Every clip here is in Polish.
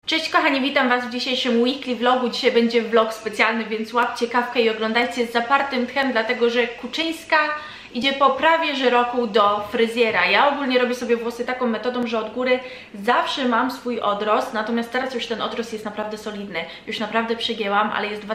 Cześć kochani, witam Was w dzisiejszym weekly vlogu. Dzisiaj będzie vlog specjalny, więc łapcie kawkę i oglądajcie z zapartym tchem, dlatego że Kuczyńska idzie po prawie że roku do fryzjera. Ja ogólnie robię sobie włosy taką metodą, że od góry zawsze mam swój odrost, natomiast teraz już ten odrost jest naprawdę solidny. Już naprawdę przegięłam, ale jest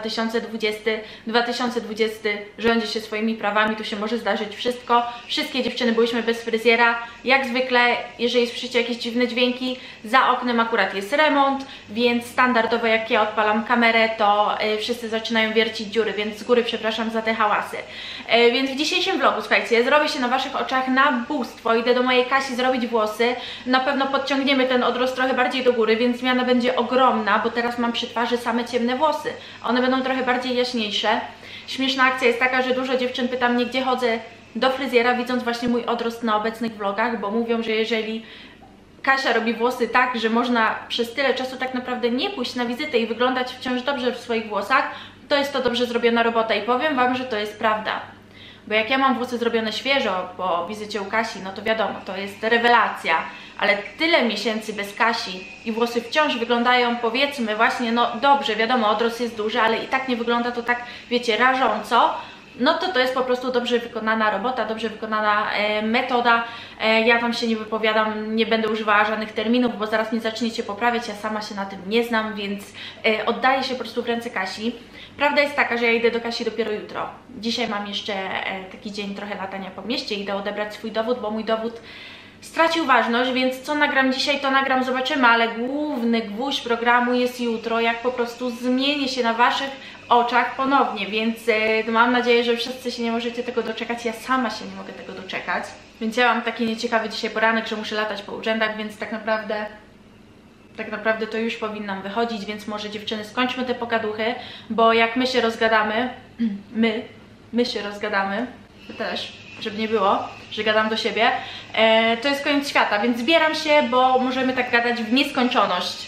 2020 rządzi się swoimi prawami, tu się może zdarzyć wszystko. Wszystkie dziewczyny byłyśmy bez fryzjera. Jak zwykle, jeżeli słyszycie jakieś dziwne dźwięki, za oknem akurat jest remont, więc standardowo jak ja odpalam kamerę, to wszyscy zaczynają wiercić dziury, więc z góry przepraszam za te hałasy. Więc w dzisiejszym vlogu, słuchajcie, zrobię się na Waszych oczach na bóstwo, idę do mojej Kasi zrobić włosy, na pewno podciągniemy ten odrost trochę bardziej do góry, więc zmiana będzie ogromna, bo teraz mam przy twarzy same ciemne włosy, one będą trochę bardziej jaśniejsze. Śmieszna akcja jest taka, że dużo dziewczyn pyta mnie, gdzie chodzę do fryzjera, widząc właśnie mój odrost na obecnych vlogach, bo mówią, że jeżeli Kasia robi włosy tak, że można przez tyle czasu tak naprawdę nie pójść na wizytę i wyglądać wciąż dobrze w swoich włosach, to jest to dobrze zrobiona robota i powiem Wam, że to jest prawda. Bo jak ja mam włosy zrobione świeżo po wizycie u Kasi, no to wiadomo, to jest rewelacja, ale tyle miesięcy bez Kasi i włosy wciąż wyglądają, powiedzmy właśnie, no dobrze, wiadomo, odrost jest duży, ale i tak nie wygląda to tak, wiecie, rażąco, no to jest po prostu dobrze wykonana robota, dobrze wykonana metoda. Ja Wam się nie wypowiadam, nie będę używała żadnych terminów, bo zaraz mnie zaczniecie poprawiać, ja sama się na tym nie znam, więc oddaję się po prostu w ręce Kasi. Prawda jest taka, że ja idę do Kasi dopiero jutro. Dzisiaj mam jeszcze taki dzień trochę latania po mieście, idę odebrać swój dowód, bo mój dowód stracił ważność, więc co nagram dzisiaj, to nagram, zobaczymy, ale główny gwóźdź programu jest jutro, jak po prostu zmienię się na Waszych oczach ponownie, więc mam nadzieję, że wszyscy się nie możecie tego doczekać, ja sama się nie mogę tego doczekać. Więc ja mam taki nieciekawy dzisiaj poranek, że muszę latać po urzędach, więc tak naprawdę to już powinnam wychodzić, więc może dziewczyny skończmy te pogaduchy, bo jak my się rozgadamy, my się rozgadamy, to też, żeby nie było, że gadam do siebie, to jest koniec świata, więc zbieram się, bo możemy tak gadać w nieskończoność.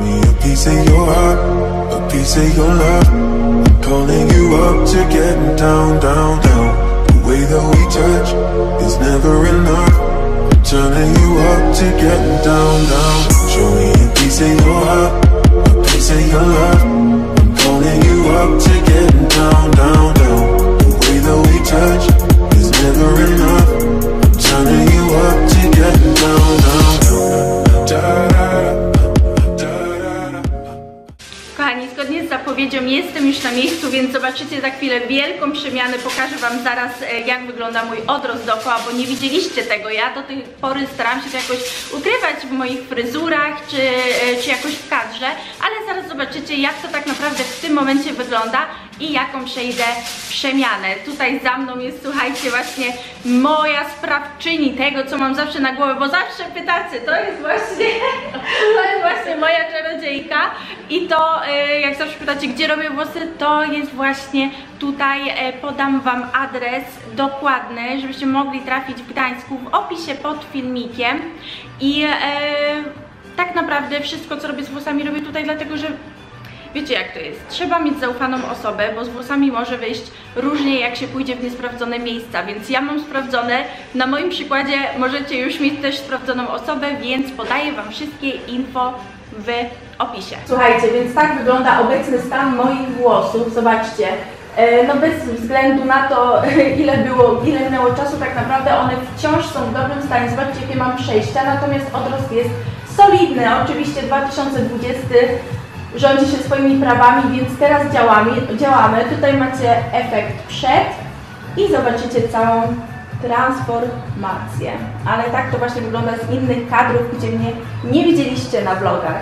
Kochani, zgodnie z zapowiedzią jestem już na miejscu, więc zobaczycie za chwilę wielką przemianę. Pokażę Wam zaraz, jak wygląda mój odrost dookoła, bo nie widzieliście tego. Ja do tej pory staram się to jakoś ukrywać w moich fryzurach, czy jakoś w kadrze, ale zaraz zobaczycie, jak to tak naprawdę w tym momencie wygląda i jaką przejdę przemianę. Tutaj za mną jest, słuchajcie, właśnie moja sprawczyni tego, co mam zawsze na głowie, bo zawsze pytacie, to jest właśnie moja czarodziejka i to, jak zawsze pytacie, gdzie robię włosy, to jest właśnie tutaj, podam Wam adres dokładny, żebyście mogli trafić w Gdańsku w opisie pod filmikiem i tak naprawdę wszystko, co robię z włosami, robię tutaj, dlatego że wiecie jak to jest, trzeba mieć zaufaną osobę, bo z włosami może wyjść różnie, jak się pójdzie w niesprawdzone miejsca, więc ja mam sprawdzone, na moim przykładzie możecie już mieć też sprawdzoną osobę, więc podaję Wam wszystkie info w opisie. Słuchajcie, więc tak wygląda obecny stan moich włosów, zobaczcie, no bez względu na to, ile minęło czasu, tak naprawdę one wciąż są w dobrym stanie, zobaczcie jakie mam przejścia, natomiast odrost jest solidny, oczywiście 2020 rządzi się swoimi prawami, więc teraz działamy. Tutaj macie efekt przed i zobaczycie całą transformację. Ale tak to właśnie wygląda z innych kadrów, gdzie mnie nie widzieliście na vlogach.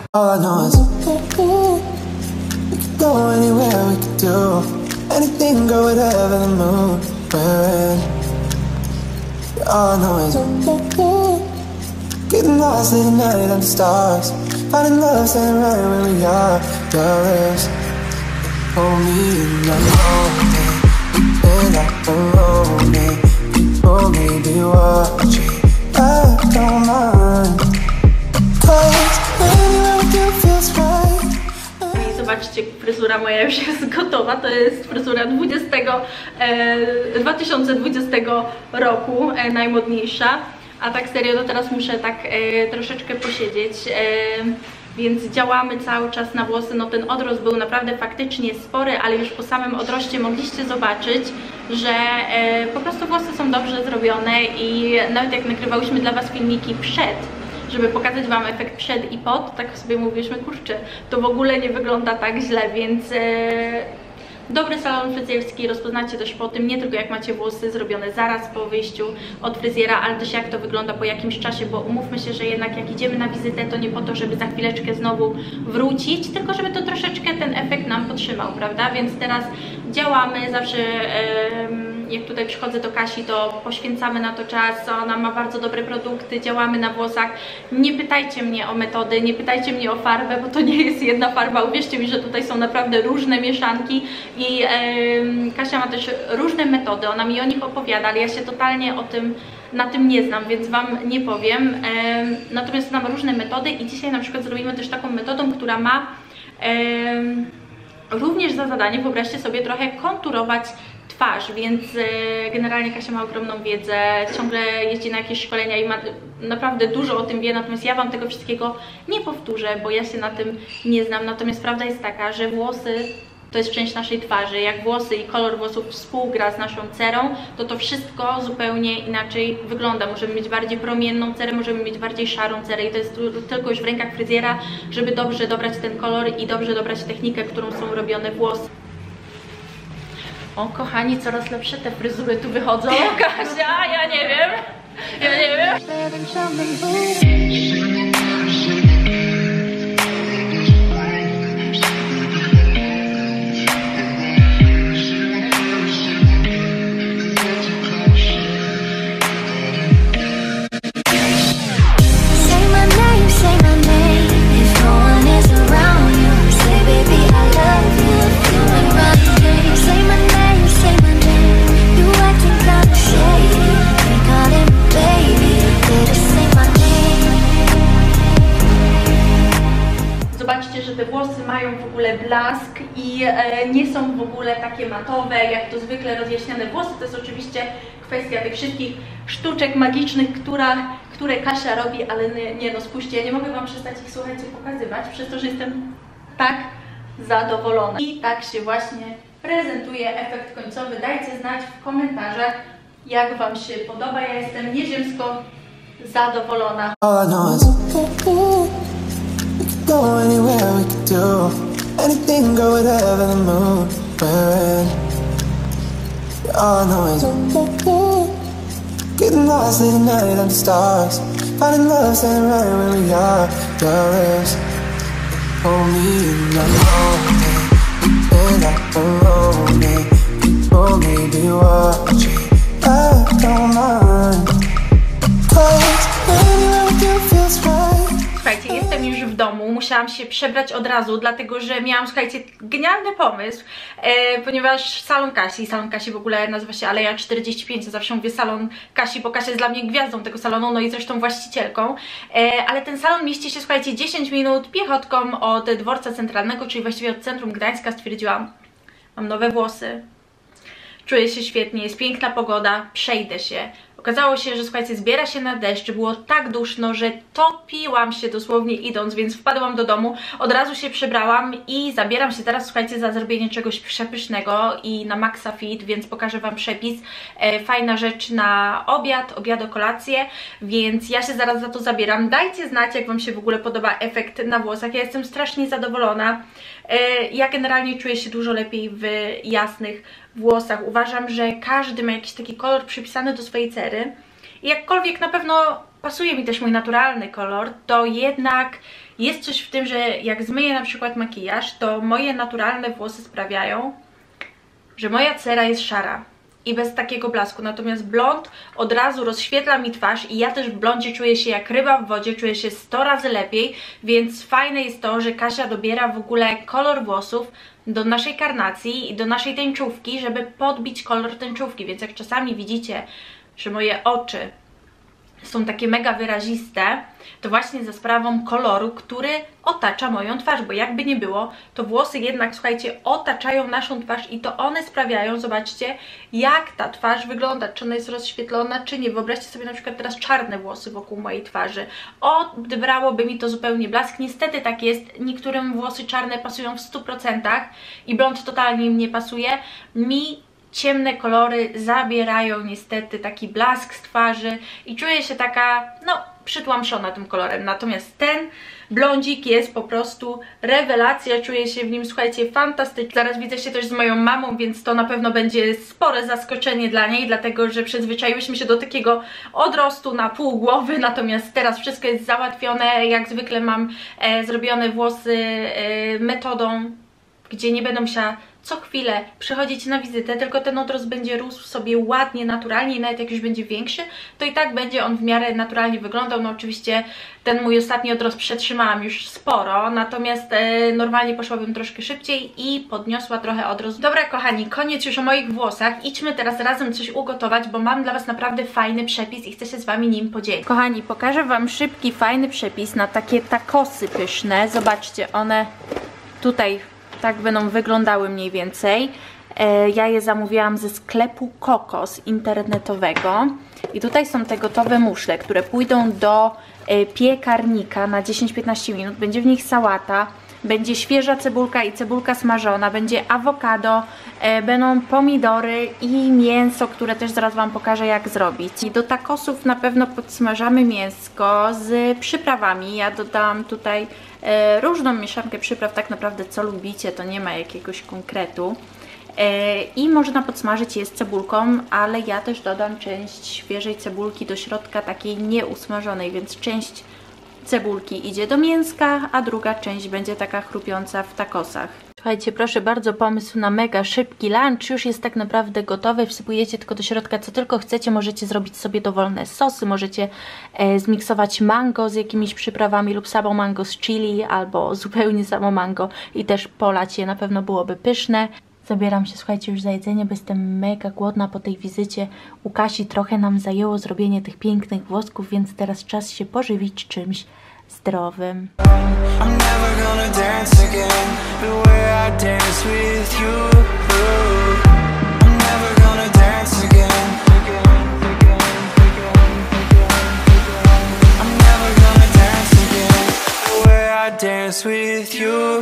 Getting lost in the night under stars, finding love standing right where we are. Yours, hold me in the morning, and I alone. Hold me, be watching. I don't mind, 'cause anywhere with you feels right. I zobaczcie, fryzura moja już jest gotowa. To jest fryzura 2020 roku, najmodniejsza. A tak serio, to teraz muszę tak troszeczkę posiedzieć. więc działamy cały czas na włosy. No ten odrost był naprawdę faktycznie spory, ale już po samym odroście mogliście zobaczyć, że po prostu włosy są dobrze zrobione i nawet jak nagrywałyśmy dla Was filmiki żeby pokazać Wam efekt przed i po, tak sobie mówiliśmy, kurczę, to w ogóle nie wygląda tak źle, więc dobry salon fryzjerski rozpoznacie też po tym, nie tylko jak macie włosy zrobione zaraz po wyjściu od fryzjera, ale też jak to wygląda po jakimś czasie, bo umówmy się, że jednak jak idziemy na wizytę, to nie po to, żeby za chwileczkę znowu wrócić, tylko żeby to troszeczkę ten efekt nam podtrzymał, prawda? Więc teraz działamy, zawsze jak tutaj przychodzę do Kasi, to poświęcamy na to czas, ona ma bardzo dobre produkty, działamy na włosach. Nie pytajcie mnie o metody, nie pytajcie mnie o farbę, bo to nie jest jedna farba, uwierzcie mi, że tutaj są naprawdę różne mieszanki i Kasia ma też różne metody, ona mi o nich opowiada, ale ja się totalnie na tym nie znam, więc Wam nie powiem. Natomiast znam różne metody i dzisiaj na przykład zrobimy też taką metodą, która ma również za zadanie, wyobraźcie sobie, trochę konturować twarz, więc generalnie Kasia ma ogromną wiedzę, ciągle jeździ na jakieś szkolenia i ma naprawdę dużo o tym wie, natomiast ja Wam tego wszystkiego nie powtórzę, bo ja się na tym nie znam. Natomiast prawda jest taka, że włosy to jest część naszej twarzy. Jak włosy i kolor włosów współgra z naszą cerą, to wszystko zupełnie inaczej wygląda. Możemy mieć bardziej promienną cerę, możemy mieć bardziej szarą cerę i to jest tylko już w rękach fryzjera, żeby dobrze dobrać ten kolor i dobrze dobrać technikę, którą są robione włosy. O kochani, coraz lepsze te fryzury tu wychodzą. Kasia, ja nie wiem. Zobaczcie, że te włosy mają w ogóle blask i nie są w ogóle takie matowe, jak to zwykle rozjaśniane włosy. To jest oczywiście kwestia tych wszystkich sztuczek magicznych, które Kasia robi, ale nie no, spójrzcie, ja nie mogę Wam przestać ich, słuchajcie, pokazywać, przez to, że jestem tak zadowolona. I tak się właśnie prezentuje efekt końcowy. Dajcie znać w komentarzach, jak Wam się podoba. Ja jestem nieziemsko zadowolona. Go anywhere, we could do anything, go whatever the mood we're in. All I know is getting lost late at night under stars, finding love standing right where we are. Your lips hold me in the moment, and I alone, and people may be watching. I don't mind, 'cause anywhere we do feels right. Słuchajcie, jestem już w domu, musiałam się przebrać od razu, dlatego że miałam, słuchajcie, genialny pomysł, ponieważ salon Kasi w ogóle nazywa się Aleja 45, ja zawsze mówię salon Kasi, bo Kasia jest dla mnie gwiazdą tego salonu, no i zresztą właścicielką, ale ten salon mieści się, słuchajcie, 10 minut piechotką od dworca centralnego, czyli właściwie od centrum Gdańska. Stwierdziłam, mam nowe włosy, czuję się świetnie, jest piękna pogoda, przejdę się. Okazało się, że słuchajcie, zbiera się na deszcz, było tak duszno, że topiłam się dosłownie idąc, więc wpadłam do domu, od razu się przebrałam i zabieram się teraz, słuchajcie, za zrobienie czegoś przepysznego i na Maxa Fit, więc pokażę Wam przepis. Fajna rzecz na obiad, kolację, więc ja się zaraz za to zabieram. Dajcie znać, jak Wam się w ogóle podoba efekt na włosach, ja jestem strasznie zadowolona. Ja generalnie czuję się dużo lepiej w jasnych włosach. Uważam, że każdy ma jakiś taki kolor przypisany do swojej cery i jakkolwiek na pewno pasuje mi też mój naturalny kolor, to jednak jest coś w tym, że jak zmyję na przykład makijaż, to moje naturalne włosy sprawiają, że moja cera jest szara i bez takiego blasku, natomiast blond od razu rozświetla mi twarz i ja też w blondzie czuję się jak ryba w wodzie, czuję się 100 razy lepiej, więc fajne jest to, że Kasia dobiera w ogóle kolor włosów do naszej karnacji i do naszej tęczówki, żeby podbić kolor tęczówki, więc jak czasami widzicie, że moje oczy są takie mega wyraziste, to właśnie za sprawą koloru, który otacza moją twarz, bo jakby nie było, to włosy jednak, słuchajcie, otaczają naszą twarz i to one sprawiają, zobaczcie, jak ta twarz wygląda, czy ona jest rozświetlona, czy nie. Wyobraźcie sobie na przykład teraz czarne włosy wokół mojej twarzy. Odebrałoby mi to zupełnie blask. Niestety tak jest, niektórym włosy czarne pasują w 100% i blond totalnie im nie pasuje. Mi ciemne kolory zabierają niestety taki blask z twarzy i czuję się taka, no, przytłamszona tym kolorem. Natomiast ten blondzik jest po prostu rewelacja, czuję się w nim, słuchajcie, fantastycznie. Zaraz widzę się też z moją mamą, więc to na pewno będzie spore zaskoczenie dla niej, dlatego że przyzwyczaiłyśmy się do takiego odrostu na pół głowy, natomiast teraz wszystko jest załatwione. Jak zwykle mam zrobione włosy metodą, gdzie nie będę musiała co chwilę przychodzić na wizytę, tylko ten odrost będzie rósł sobie ładnie, naturalnie i nawet jak już będzie większy, to i tak będzie on w miarę naturalnie wyglądał. No oczywiście ten mój ostatni odrost przetrzymałam już sporo, natomiast normalnie poszłabym troszkę szybciej i podniosła trochę odrost. Dobra kochani, koniec już o moich włosach. Idźmy teraz razem coś ugotować, bo mam dla Was naprawdę fajny przepis i chcę się z Wami nim podzielić. Kochani, pokażę Wam szybki, fajny przepis na takie tacosy pyszne. Zobaczcie, one tutaj tak będą wyglądały mniej więcej. Ja je zamówiłam ze sklepu Kokos internetowego. I tutaj są te gotowe muszle, które pójdą do piekarnika na 10-15 minut. Będzie w nich sałata, będzie świeża cebulka i cebulka smażona, będzie awokado, będą pomidory i mięso, które też zaraz Wam pokażę jak zrobić. I do tacosów na pewno podsmażamy mięsko z przyprawami. Ja dodałam tutaj różną mieszankę przypraw, tak naprawdę co lubicie, to nie ma jakiegoś konkretu. I można podsmażyć je z cebulką, ale ja też dodam część świeżej cebulki do środka, takiej nieusmażonej, więc część cebulki idzie do mięska, a druga część będzie taka chrupiąca w tacosach. Słuchajcie, proszę bardzo, pomysł na mega szybki lunch już jest tak naprawdę gotowy. Wsypujecie tylko do środka co tylko chcecie. Możecie zrobić sobie dowolne sosy, możecie zmiksować mango z jakimiś przyprawami lub samo mango z chili albo zupełnie samo mango i też polać je, na pewno byłoby pyszne. Zabieram się, słuchajcie, już za jedzenie, bo jestem mega głodna po tej wizycie u Kasi. Trochę nam zajęło zrobienie tych pięknych włosków, więc teraz czas się pożywić czymś zdrowym. I'm never gonna dance again the way I dance with you. I'm never gonna dance again. I'm never gonna dance again the way I dance with you.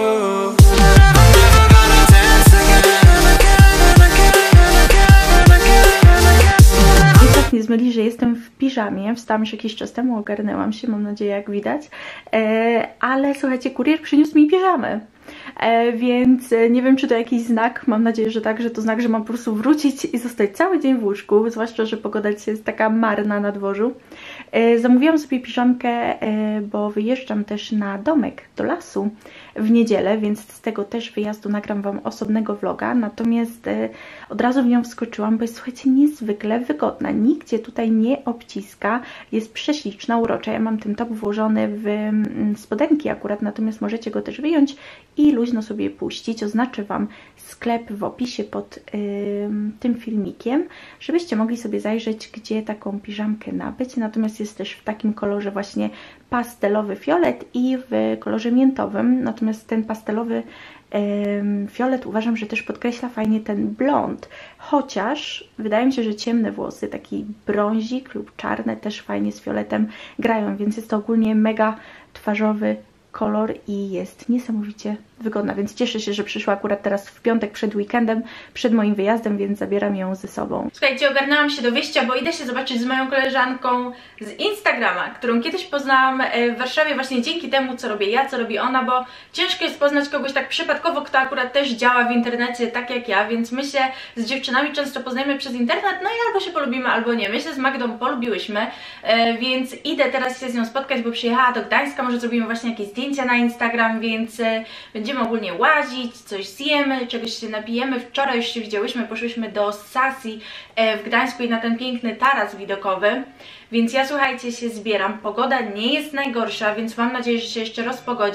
Nie zmyli, że jestem w piżamie, wstałam już jakiś czas temu, ogarnęłam się, mam nadzieję jak widać, ale słuchajcie, kurier przyniósł mi piżamę, więc nie wiem czy to jakiś znak, mam nadzieję, że tak, że to znak, że mam po prostu wrócić i zostać cały dzień w łóżku, zwłaszcza, że pogoda dzisiaj jest taka marna na dworzu. Zamówiłam sobie piżamkę, bo wyjeżdżam też na domek do lasu w niedzielę, więc z tego też wyjazdu nagram Wam osobnego vloga, natomiast od razu w nią wskoczyłam, bo jest, słuchajcie, niezwykle wygodna, nigdzie tutaj nie obciska, jest prześliczna, urocza. Ja mam ten top włożony w spodenki akurat, natomiast możecie go też wyjąć i luźno sobie puścić. Oznaczę Wam sklep w opisie pod tym filmikiem, żebyście mogli sobie zajrzeć, gdzie taką piżamkę nabyć. Natomiast jest też w takim kolorze właśnie pastelowy fiolet i w kolorze miętowym. Natomiast ten pastelowy fiolet uważam, że też podkreśla fajnie ten blond. Chociaż wydaje mi się, że ciemne włosy, taki brązik lub czarne też fajnie z fioletem grają, więc jest to ogólnie mega twarzowy kolor i jest niesamowicie wygodna, więc cieszę się, że przyszła akurat teraz w piątek przed weekendem, przed moim wyjazdem, więc zabieram ją ze sobą. Słuchajcie, ogarnęłam się do wyjścia, bo idę się zobaczyć z moją koleżanką z Instagrama, którą kiedyś poznałam w Warszawie właśnie dzięki temu, co robię ja, co robi ona, bo ciężko jest poznać kogoś tak przypadkowo, kto akurat też działa w internecie tak jak ja, więc my się z dziewczynami często poznajemy przez internet, no i albo się polubimy, albo nie. My się z Magdą polubiłyśmy, więc idę teraz się z nią spotkać, bo przyjechała do Gdańska, może zrobimy właśnie jakieś zdjęcia na Instagram, więc będziemy ogólnie łazić, coś zjemy, czegoś się napijemy. Wczoraj już się widziałyśmy, poszłyśmy do Sasi w Gdańsku i na ten piękny taras widokowy, więc ja, słuchajcie, się zbieram. Pogoda nie jest najgorsza, więc mam nadzieję, że się jeszcze rozpogodzi.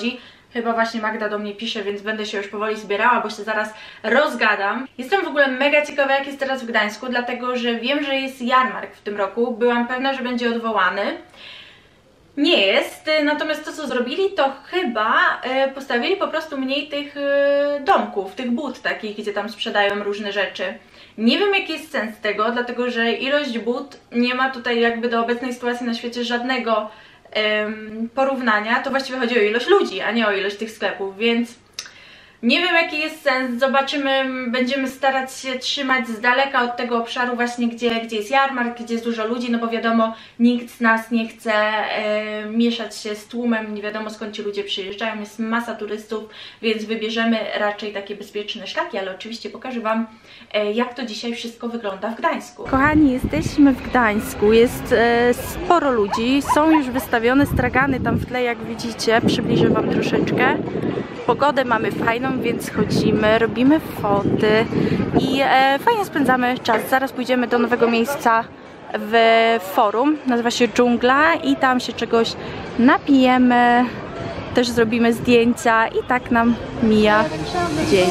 Chyba właśnie Magda do mnie pisze, więc będę się już powoli zbierała, bo się zaraz rozgadam. Jestem w ogóle mega ciekawa, jak jest teraz w Gdańsku, dlatego że wiem, że jest jarmark w tym roku. Byłam pewna, że będzie odwołany. Nie jest, natomiast to, co zrobili, to chyba postawili po prostu mniej tych domków, tych bud takich, gdzie tam sprzedają różne rzeczy. Nie wiem, jaki jest sens tego, dlatego że ilość bud nie ma tutaj jakby do obecnej sytuacji na świecie żadnego porównania. To właściwie chodzi o ilość ludzi, a nie o ilość tych sklepów, więc nie wiem, jaki jest sens. Zobaczymy, będziemy starać się trzymać z daleka od tego obszaru właśnie, gdzie jest jarmark, gdzie jest dużo ludzi, no bo wiadomo, nikt z nas nie chce mieszać się z tłumem, nie wiadomo skąd ci ludzie przyjeżdżają, jest masa turystów, więc wybierzemy raczej takie bezpieczne szlaki, ale oczywiście pokażę Wam, jak to dzisiaj wszystko wygląda w Gdańsku. Kochani, jesteśmy w Gdańsku, jest sporo ludzi, są już wystawione stragany tam w tle, jak widzicie, przybliżę Wam troszeczkę. Pogodę mamy fajną, więc chodzimy, robimy foty i fajnie spędzamy czas. Zaraz pójdziemy do nowego miejsca w forum, nazywa się Dżungla i tam się czegoś napijemy, też zrobimy zdjęcia i tak nam mija dzień.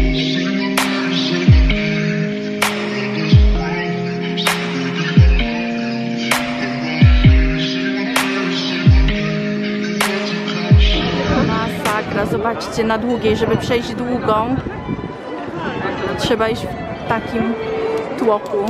Zobaczcie, na długiej, żeby przejść długą, trzeba iść w takim tłoku.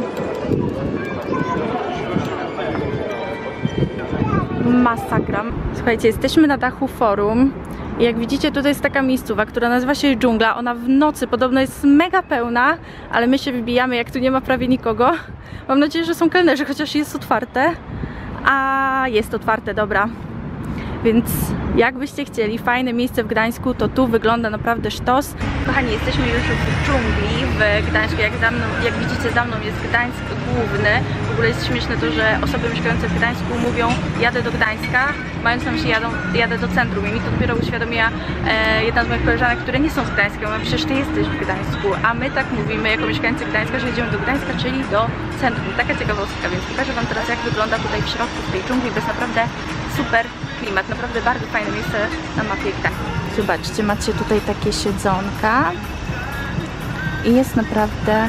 Masakra. Słuchajcie, jesteśmy na dachu forum i jak widzicie, tutaj jest taka miejscowa, która nazywa się Dżungla. Ona w nocy podobno jest mega pełna, ale my się wybijamy, jak tu nie ma prawie nikogo. Mam nadzieję, że są kelnerzy, chociaż jest otwarte. A jest otwarte, dobra. Więc jakbyście chcieli fajne miejsce w Gdańsku, to tu wygląda naprawdę sztos. Kochani, jesteśmy już w dżungli w Gdańsku. Jak widzicie, za mną jest Gdańsk główny. W ogóle jest śmieszne to, że osoby mieszkające w Gdańsku mówią jadę do Gdańska, mając na myśli jadę do centrum. I mi to dopiero uświadomiła jedna z moich koleżanek, które nie są z Gdańska. Mówią, przecież ty jesteś w Gdańsku, a my tak mówimy jako mieszkańcy Gdańska, że jedziemy do Gdańska, czyli do centrum. Taka ciekawostka, więc pokażę Wam teraz, jak wygląda tutaj w środku w tej dżungli. To jest naprawdę super klimat, naprawdę bardzo fajne miejsce na mapie Gdańska. Zobaczcie, macie tutaj takie siedzonka i jest naprawdę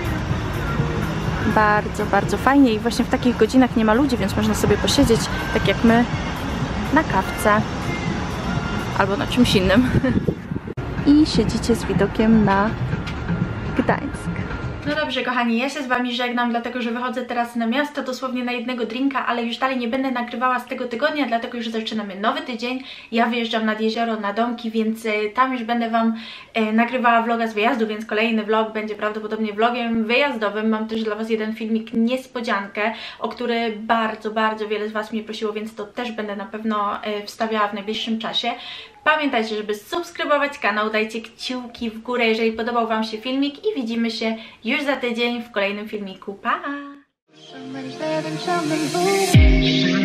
bardzo, bardzo fajnie i właśnie w takich godzinach nie ma ludzi, więc można sobie posiedzieć, tak jak my, na kawce albo na czymś innym i siedzicie z widokiem na Gdańsk. No dobrze, kochani, ja się z Wami żegnam, dlatego że wychodzę teraz na miasto, dosłownie na jednego drinka, ale już dalej nie będę nagrywała z tego tygodnia, dlatego że zaczynamy nowy tydzień. Ja wyjeżdżam nad jezioro, na domki, więc tam już będę Wam nagrywała vloga z wyjazdu, więc kolejny vlog będzie prawdopodobnie vlogiem wyjazdowym. Mam też dla Was jeden filmik, niespodziankę, o który bardzo, bardzo wiele z Was mnie prosiło, więc to też będę na pewno wstawiała w najbliższym czasie. Pamiętajcie, żeby subskrybować kanał, dajcie kciuki w górę, jeżeli podobał Wam się filmik i widzimy się już za tydzień w kolejnym filmiku. Pa!